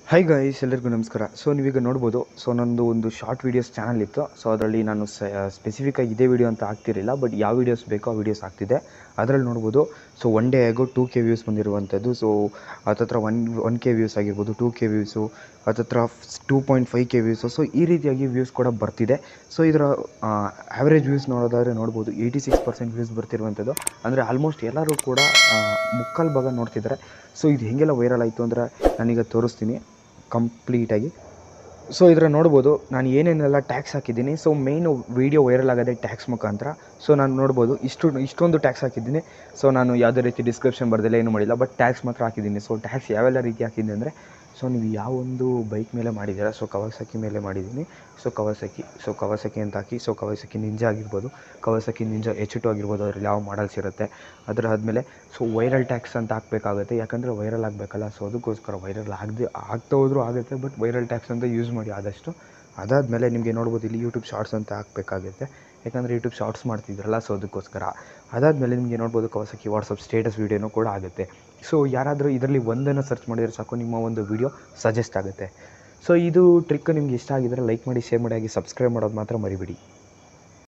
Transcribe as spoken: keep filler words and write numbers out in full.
Hi guys, ಎಲ್ಲರಿಗೂ ನಮಸ್ಕಾರ. So ನೀವೀಗ ನೋಡ್ಬೋದು, ಸೊ ನಂದು ಒಂದು ಶಾರ್ಟ್ ವೀಡಿಯೋಸ್ ಚಾನಲ್ ಇತ್ತು. ಸೊ ಅದರಲ್ಲಿ ನಾನು ಸ್ಪೆಸಿಫಿಕ್ಕಾಗಿ ಇದೇ ವಿಡಿಯೋ ಅಂತ ಆಗ್ತಿರಲಿಲ್ಲ, ಬಟ್ ಯಾವ ವೀಡಿಯೋಸ್ ಬೇಕೋ ಆ ವೀಡಿಯೋಸ್ ಆಗ್ತಿದೆ. ಅದರಲ್ಲಿ ನೋಡ್ಬೋದು, ಸೊ ಒನ್ ಡೇ ಆಗೋ ಟೂ ಕೆ ವ್ಯೂಸ್ ಬಂದಿರುವಂಥದ್ದು. ಸೊ ಹತ್ತತ್ರ ಒನ್ ಒನ್ ಕೆ ವ್ಯೂಸ್ ಆಗಿರ್ಬೋದು, ಟೂ ಕೆ ವ್ಯೂಸು, ಹತ್ತತ್ರ two point five K views. So ಈ ರೀತಿಯಾಗಿ ವ್ಯೂಸ್ ಕೂಡ ಬರ್ತಿದೆ. ಸೊ ಇದರ ಆ್ಯಾವ್ರೇಜ್ ವ್ಯೂಸ್ ನೋಡೋದಾದರೆ ನೋಡ್ಬೋದು ಏಯ್ಟಿ ಸಿಕ್ಸ್ ಪರ್ಸೆಂಟ್ ವ್ಯೂಸ್ ಬರ್ತಿರುವಂಥದ್ದು. ಅಂದರೆ ಆಲ್ಮೋಸ್ಟ್ ಎಲ್ಲರೂ ಕೂಡ ಮುಕ್ಕಾಲು ಭಾಗ ನೋಡ್ತಿದ್ದಾರೆ. ಸೊ ಇದು ಹೇಗೆಲ್ಲ ವೈರಲ್ ಆಯಿತು ಅಂದರೆ ನಾನೀಗ ತೋರಿಸ್ತೀನಿ ಕಂಪ್ಲೀಟಾಗಿ. ಸೊ ಇದರ ನೋಡ್ಬೋದು ನಾನು ಏನೇನೆಲ್ಲ ಟ್ಯಾಕ್ಸ್ ಹಾಕಿದ್ದೀನಿ. ಸೊ ಮೇಯ್ನು ವೀಡಿಯೋ ವೈರಲ್ ಆಗೋದೇ ಟ್ಯಾಕ್ಸ್ ಮುಖಾಂತರ. ಸೊ ನಾನು ನೋಡ್ಬೋದು ಇಷ್ಟು ಇಷ್ಟೊಂದು ಟ್ಯಾಕ್ಸ್ ಹಾಕಿದ್ದೀನಿ. ಸೊ ನಾನು ಯಾವುದೇ ರೀತಿ ಡಿಸ್ಕ್ರಿಪ್ಷನ್ ಬರ್ದಿಲ್ಲ, ಏನೂ ಮಾಡಿಲ್ಲ, ಬಟ್ ಟ್ಯಾಕ್ಸ್ ಮಾತ್ರ ಹಾಕಿದ್ದೀನಿ. ಸೊ ಟ್ಯಾಕ್ಸ್ ಯಾವೆಲ್ಲ ರೀತಿ ಹಾಕಿದ್ದೀನಿ ಅಂದರೆ, ಸೊ ನೀವು ಯಾವೊಂದು ಬೈಕ್ ಮೇಲೆ ಮಾಡಿದ್ದೀರಾ, ಸೊ ಕವಾಸಕಿ ಮೇಲೆ ಮಾಡಿದ್ದೀನಿ. ಸೊ ಕವಾಸಕಿ ಸೊ ಕವಾಸಕಿ ಅಂತ ಹಾಕಿ, ಸೊ ಕವಾಸಕಿ ನಿಂಜಾ ಆಗಿರ್ಬೋದು, ಕವಾಸಕಿ ನಿಂಜಾ ಎಚ್ ಟು ಆಗಿರ್ಬೋದು, ಅದ್ರಲ್ಲಿ ಯಾವ ಮಾಡಲ್ಸ್ ಇರುತ್ತೆ. ಅದರ ಆದಮೇಲೆ ಸೊ ವೈರಲ್ ಟ್ಯಾಕ್ಸ್ ಅಂತ ಹಾಕಬೇಕಾಗುತ್ತೆ, ಯಾಕಂದರೆ ವೈರಲ್ ಆಗಬೇಕಲ್ಲ. ಸೊ ಅದಕ್ಕೋಸ್ಕರ ವೈರಲ್ ಆಗದೆ ಆಗ್ತಾ ಹೋದ್ರೂ ಆಗುತ್ತೆ, ಬಟ್ ವೈರಲ್ ಟ್ಯಾಕ್ಸ್ ಅಂತ ಯೂಸ್ ಮಾಡಿ ಆದಷ್ಟು. ಅದಾದಮೇಲೆ ನಿಮಗೆ ನೋಡ್ಬೋದು ಇಲ್ಲಿ ಯೂಟ್ಯೂಬ್ ಶಾರ್ಟ್ಸ್ ಅಂತ ಹಾಕಬೇಕಾಗುತ್ತೆ, ಯಾಕಂದರೆ ಯೂಟ್ಯೂಬ್ ಶಾರ್ಟ್ಸ್ ಮಾಡ್ತಿದ್ರಲ್ಲ, ಸೊ ಅದಕ್ಕೋಸ್ಕರ. ಅದಾದಮೇಲೆ ನಿಮಗೆ ನೋಡ್ಬೋದು ಕವಾಸಕಿ ವಾಟ್ಸಪ್ ಸ್ಟೇಟಸ್ ವೀಡಿಯೋನೂ ಕೂಡ ಆಗುತ್ತೆ. ಸೊ ಯಾರಾದರೂ ಇದರಲ್ಲಿ ಒಂದನ್ನು ಸರ್ಚ್ ಮಾಡಿದರೆ ಸಾಕು, ನಿಮ್ಮ ಒಂದು ವೀಡಿಯೋ ಸಜೆಸ್ಟ್ ಆಗುತ್ತೆ. ಸೊ ಇದು ಟ್ರಿಕ್ ನಿಮ್ಗೆ ಇಷ್ಟ ಆಗಿದ್ದರೆ ಲೈಕ್ ಮಾಡಿ, ಶೇರ್ ಮಾಡಿ, ಹಾಗೆ ಸಬ್ಸ್ಕ್ರೈಬ್ ಮಾಡೋದು ಮಾತ್ರ ಮರಿಬೇಡಿ.